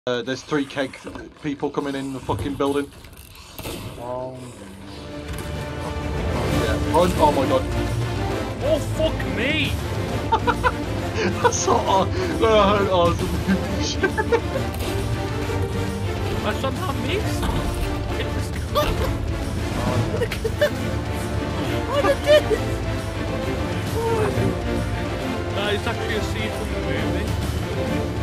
There's 3 keg people coming in the fucking building. Oh, yeah. Run! Oh my god. Oh fuck me! That's so awesome. I somehow missed. It was That is actually a scene from the movie.